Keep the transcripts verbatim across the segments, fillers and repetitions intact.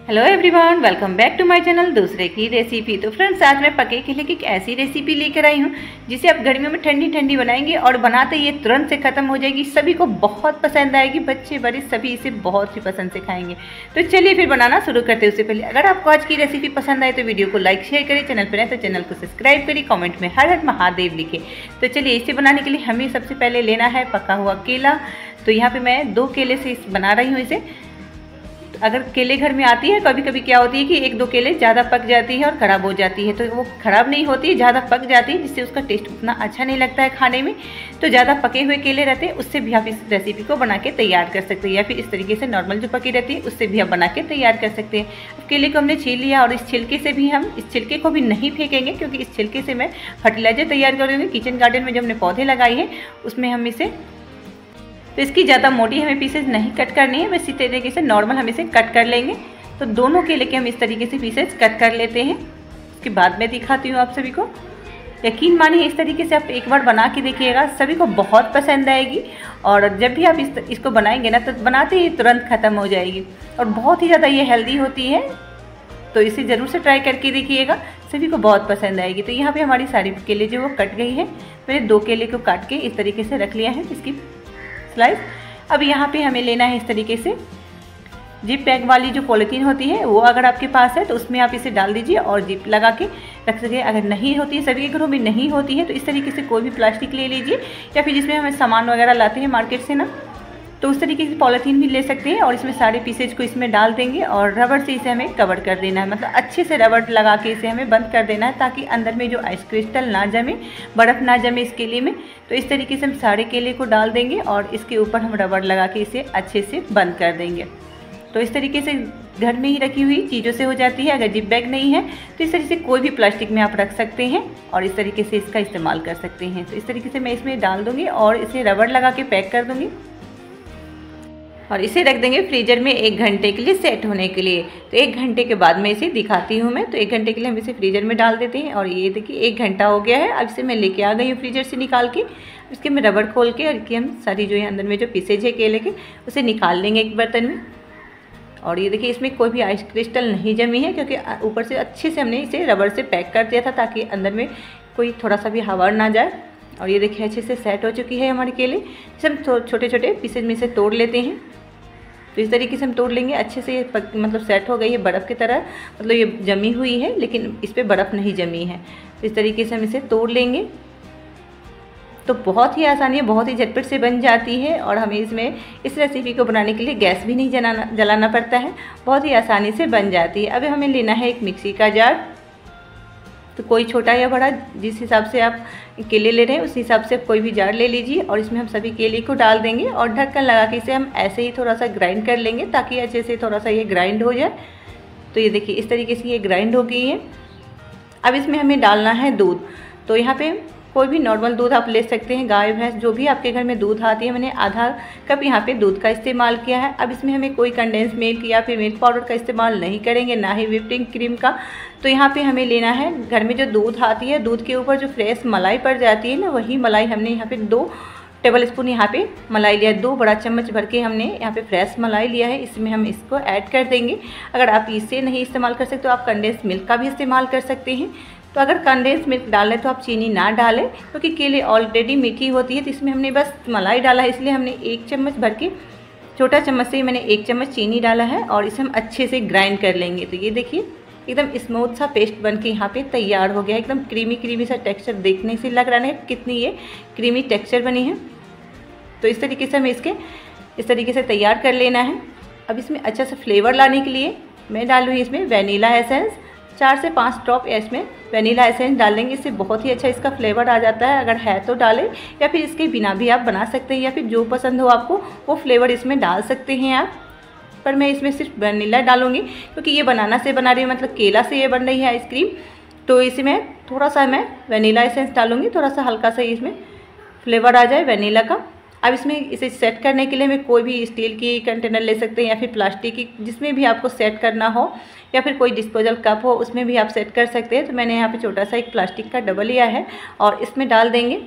Hello everyone, welcome back to my channel दूसरे की recipe. तो फ्रेंड्स, आज मैं पके केले की एक ऐसी रेसिपी लेकर आई हूँ जिसे आप गर्मियों में ठंडी ठंडी बनाएंगे और बनाते ये तुरंत से ख़त्म हो जाएगी। सभी को बहुत पसंद आएगी, बच्चे बड़े सभी इसे बहुत ही पसंद से खाएंगे। तो चलिए फिर बनाना शुरू करते हैं। उससे पहले अगर आपको आज की रेसिपी पसंद आए तो वीडियो को लाइक शेयर करें, चैनल पर आए तो चैनल को सब्सक्राइब करिए, कॉमेंट में हर हर महादेव लिखे। तो चलिए, इसे बनाने के लिए हमें सबसे पहले लेना है पका हुआ केला। तो यहाँ पर मैं दो केले से बना रही हूँ इसे। अगर केले घर में आती है, कभी कभी क्या होती है कि एक दो केले ज़्यादा पक जाती है और ख़राब हो जाती है, तो वो ख़राब नहीं होती है, ज़्यादा पक जाती है, जिससे उसका टेस्ट उतना अच्छा नहीं लगता है खाने में। तो ज़्यादा पके हुए केले रहते हैं, उससे भी आप इस रेसिपी को बना के तैयार कर सकते हैं, या फिर इस तरीके से नॉर्मल जो पकी रहती है उससे भी आप बना के तैयार कर सकते हैं। अब केले को हमने छील लिया और इस छिलके से भी हम इस छिलके को भी नहीं फेंकेंगे, क्योंकि इस छिलके से मैं फर्टिलाइजर तैयार करूँगी। किचन गार्डन में जो हमने पौधे लगाए हैं उसमें हम इसे, तो इसकी ज़्यादा मोटी हमें पीसेज नहीं कट करनी है, बस इसी तरीके से नॉर्मल हम इसे कट कर लेंगे। तो दोनों केले के हम इस तरीके से पीसेज कट कर लेते हैं। उसके बाद मैं दिखाती हूँ आप सभी को। यकीन मानिए, इस तरीके से आप एक बार बना के देखिएगा, सभी को बहुत पसंद आएगी। और जब भी आप इस इसको बनाएंगे ना, तो बनाते ही तुरंत ख़त्म हो जाएगी और बहुत ही ज़्यादा ये हेल्दी होती है। तो इसे ज़रूर से ट्राई करके देखिएगा, सभी को बहुत पसंद आएगी। तो यहाँ पे हमारी सारी केले जो वो कट गई है। मैंने दो केले को काट के इस तरीके से रख लिया है, इसकी स्लाइस। अब यहाँ पे हमें लेना है इस तरीके से जिप पैक वाली जो पॉलीथीन होती है, वो अगर आपके पास है तो उसमें आप इसे डाल दीजिए और जिप लगा के रख सके। अगर नहीं होती है, सभी के घरों में नहीं होती है, तो इस तरीके से कोई भी प्लास्टिक ले लीजिए, या फिर जिसमें हमें सामान वगैरह लाते हैं मार्केट से ना, तो उस तरीके से पॉलीथीन भी ले सकते हैं। और इसमें सारे पीसेज को इसमें डाल देंगे और रबड़ से इसे हमें कवर कर देना है, मतलब अच्छे से रबड़ लगा के इसे हमें बंद कर देना है, ताकि अंदर में जो आइस क्रिस्टल ना जमे, बर्फ़ ना जमे इस केले में। तो इस तरीके से हम सारे केले को डाल देंगे और इसके ऊपर हम रबड़ लगा के इसे अच्छे से बंद कर देंगे। तो इस तरीके से घर में ही रखी हुई चीज़ों से हो जाती है। अगर जिप बैग नहीं है तो इस तरीके से कोई भी प्लास्टिक में आप रख सकते हैं और इस तरीके से इसका इस्तेमाल कर सकते हैं। तो इस तरीके से मैं इसमें डाल दूँगी और इसे रबड़ लगा के पैक कर दूँगी और इसे रख देंगे फ्रीजर में एक घंटे के लिए सेट होने के लिए। तो एक घंटे के बाद मैं इसे दिखाती हूँ मैं। तो एक घंटे के लिए हम इसे फ्रीजर में डाल देते हैं और ये देखिए एक घंटा हो गया है। अब इसे मैं लेके आ गई हूँ फ्रीजर से निकाल के। इसके मैं रबड़ खोल के और कि हम सारी जो है अंदर में जो पीसेज है केले के, उसे निकाल लेंगे एक बर्तन में। और ये देखिए इसमें कोई भी आइस क्रिस्टल नहीं जमी है, क्योंकि ऊपर से अच्छे से हमने इसे रबड़ से पैक कर दिया था, ताकि अंदर में कोई थोड़ा सा भी हवा ना जाए। और ये देखिए अच्छे से सेट हो चुकी है हमारे केले। इसे हम छोटे छोटे पीसेज में से तोड़ लेते हैं। तो इस तरीके से हम तोड़ लेंगे। अच्छे से ये मतलब सेट हो गई है बर्फ़ की तरह, मतलब ये जमी हुई है लेकिन इस पर बर्फ़ नहीं जमी है। तो इस तरीके से हम इसे तोड़ लेंगे। तो बहुत ही आसानी है, बहुत ही झटपट से बन जाती है और हमें इसमें इस रेसिपी को बनाने के लिए गैस भी नहीं जलाना जलाना पड़ता है, बहुत ही आसानी से बन जाती है। अब हमें लेना है एक मिक्सी का जार। तो कोई छोटा या बड़ा, जिस हिसाब से आप केले ले रहे हैं उस हिसाब से कोई भी जार ले लीजिए और इसमें हम सभी केले को डाल देंगे और ढक्कन लगा के इसे हम ऐसे ही थोड़ा सा ग्राइंड कर लेंगे, ताकि अच्छे से थोड़ा सा ये ग्राइंड हो जाए। तो ये देखिए इस तरीके से ये ग्राइंड हो गई है। अब इसमें हमें डालना है दूध। तो यहाँ पे कोई भी नॉर्मल दूध आप ले सकते हैं, गाय भैंस जो भी आपके घर में दूध आती है। मैंने आधा कप यहाँ पे दूध का इस्तेमाल किया है। अब इसमें हमें कोई कंडेंस मिल्क या फिर मिल्क पाउडर का इस्तेमाल नहीं करेंगे, ना ही व्हिपिंग क्रीम का। तो यहाँ पे हमें लेना है घर में जो दूध आती है, दूध के ऊपर जो फ्रेश मलाई पड़ जाती है ना, वही मलाई हमने यहाँ पे दो टेबल स्पून यहाँ पे मलाई लिया है। दो बड़ा चम्मच भर के हमने यहाँ पे फ्रेश मलाई लिया है, इसमें हम इसको ऐड कर देंगे। अगर आप इसे नहीं इस्तेमाल कर सकते तो आप कंडेंस मिल्क का भी इस्तेमाल कर सकते हैं। तो अगर कंडेंस मिल्क डालें तो आप चीनी ना डालें, क्योंकि केले ऑलरेडी मीठी होती है। तो इसमें हमने बस मलाई डाला है, इसलिए हमने एक चम्मच भर के, छोटा चम्मच से मैंने एक चम्मच चीनी डाला है और इसे हम अच्छे से ग्राइंड कर लेंगे। तो ये देखिए एकदम स्मूथ सा पेस्ट बन के यहाँ पे तैयार हो गया। एकदम क्रीमी क्रीमी सा टेक्सचर देखने से लग रहा है कितनी ये क्रीमी टेक्सचर बनी है। तो इस तरीके से हमें इसके इस तरीके से तैयार कर लेना है। अब इसमें अच्छा सा फ्लेवर लाने के लिए मैं डालूँगी इसमें वनीला एसेंस। चार से पाँच ड्रॉप इसमें वनीला एसेंस डाल देंगे, इससे बहुत ही अच्छा इसका फ्लेवर आ जाता है। अगर है तो डालें, या फिर इसके बिना भी आप बना सकते हैं, या फिर जो पसंद हो आपको वो फ्लेवर इसमें डाल सकते हैं आप। पर मैं इसमें सिर्फ वनीला डालूंगी, क्योंकि ये बनाना से बना रही है, मतलब केला से ये बन रही है आइसक्रीम। तो इसमें थोड़ा सा मैं वनीला एसेंस डालूंगी, थोड़ा सा हल्का सा इसमें फ्लेवर आ जाए वनीला का। अब इसमें इसे सेट करने के लिए हमें कोई भी स्टील की कंटेनर ले सकते हैं, या फिर प्लास्टिक की, जिसमें भी आपको सेट करना हो, या फिर कोई डिस्पोजल कप हो उसमें भी आप सेट कर सकते हैं। तो मैंने यहाँ पे छोटा सा एक प्लास्टिक का डब्बा लिया है और इसमें डाल देंगे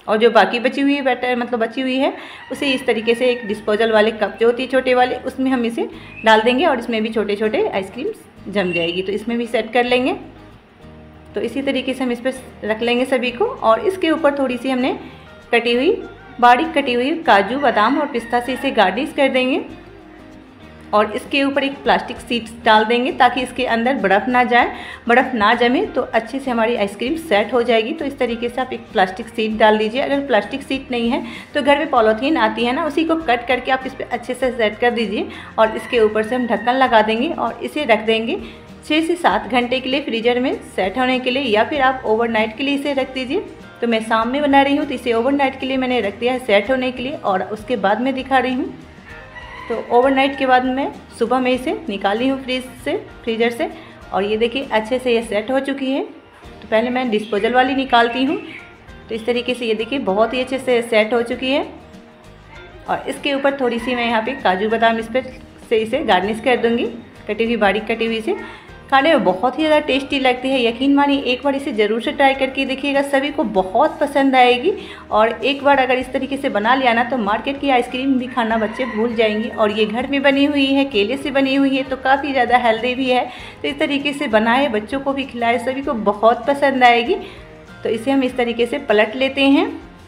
और जो बाकी बची हुई बैटर मतलब बची हुई है उसे इस तरीके से एक डिस्पोजल वाले कप जो होती है छोटे वाले, उसमें हम इसे डाल देंगे और इसमें भी छोटे छोटे आइसक्रीम्स जम जाएगी। तो इसमें भी सेट कर लेंगे। तो इसी तरीके से हम इस पर रख लेंगे सभी को। और इसके ऊपर थोड़ी सी हमने कटी हुई बारीक कटी हुई काजू बादाम और पिस्ता से इसे गार्निश कर देंगे। और इसके ऊपर एक प्लास्टिक शीट डाल देंगे ताकि इसके अंदर बर्फ़ ना जाए, बर्फ़ ना जमे तो अच्छे से हमारी आइसक्रीम सेट हो जाएगी। तो इस तरीके से आप एक प्लास्टिक शीट डाल दीजिए। अगर प्लास्टिक शीट नहीं है तो घर में पॉलीथीन आती है ना, उसी को कट करके आप इस पर अच्छे से सेट कर दीजिए। और इसके ऊपर से हम ढक्कन लगा देंगे और इसे रख देंगे छः से सात घंटे के लिए फ्रीजर में सेट होने के लिए, या फिर आप ओवरनाइट के लिए इसे रख दीजिए। तो मैं शाम में बना रही हूँ तो इसे ओवरनाइट के लिए मैंने रख दिया है सेट होने के लिए, और उसके बाद मैं दिखा रही हूँ। तो ओवरनाइट के बाद मैं सुबह में इसे निकाली हूँ फ्रीज से फ्रीजर से, और ये देखिए अच्छे से ये सेट हो चुकी है। तो पहले मैं डिस्पोजल वाली निकालती हूँ। तो इस तरीके से ये देखिए बहुत ही अच्छे से सेट हो चुकी है। और इसके ऊपर थोड़ी सी मैं यहाँ पे काजू बादाम इस पर से इसे गार्निश कर दूँगी, कटी हुई बारीक कटी हुई से। खाने में बहुत ही ज़्यादा टेस्टी लगती है, यकीन मानिए एक बार इसे ज़रूर से ट्राई करके देखिएगा, सभी को बहुत पसंद आएगी। और एक बार अगर इस तरीके से बना लिया ना तो मार्केट की आइसक्रीम भी खाना बच्चे भूल जाएंगे। और ये घर में बनी हुई है, केले से बनी हुई है, तो काफ़ी ज़्यादा हेल्दी भी है। तो इस तरीके से बनाए, बच्चों को भी खिलाए, सभी को बहुत पसंद आएगी। तो इसे हम इस तरीके से पलट लेते हैं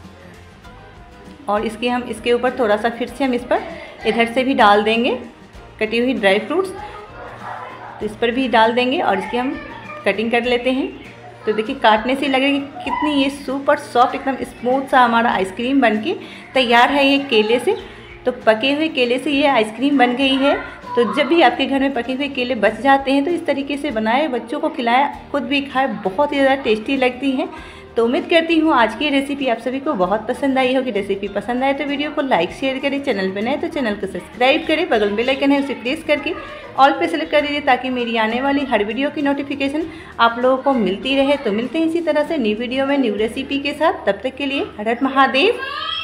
और इसके हम इसके ऊपर थोड़ा सा फिर से हम इस पर इधर से भी डाल देंगे कटी हुई ड्राई फ्रूट्स। तो इस पर भी डाल देंगे और इसकी हम कटिंग कर लेते हैं। तो देखिए काटने से लगेगी कितनी ये सुपर सॉफ्ट एकदम स्मूथ सा हमारा आइसक्रीम बनके तैयार है ये केले से। तो पके हुए केले से ये आइसक्रीम बन गई है। तो जब भी आपके घर में पके हुए केले बच जाते हैं तो इस तरीके से बनाए, बच्चों को खिलाएं, खुद भी खाएं, बहुत ही ज़्यादा टेस्टी लगती है। तो उम्मीद करती हूँ आज की रेसिपी आप सभी को बहुत पसंद आई होगी। रेसिपी पसंद आए तो वीडियो को लाइक शेयर करें, चैनल पर नए तो चैनल को सब्सक्राइब करें, बगल में बेल आइकन है उसे प्रेस करके ऑल पे सेलेक्ट कर दीजिए ताकि मेरी आने वाली हर वीडियो की नोटिफिकेशन आप लोगों को मिलती रहे। तो मिलते हैं इसी तरह से न्यू वीडियो में न्यू रेसिपी के साथ, तब तक के लिए हर हर महादेव।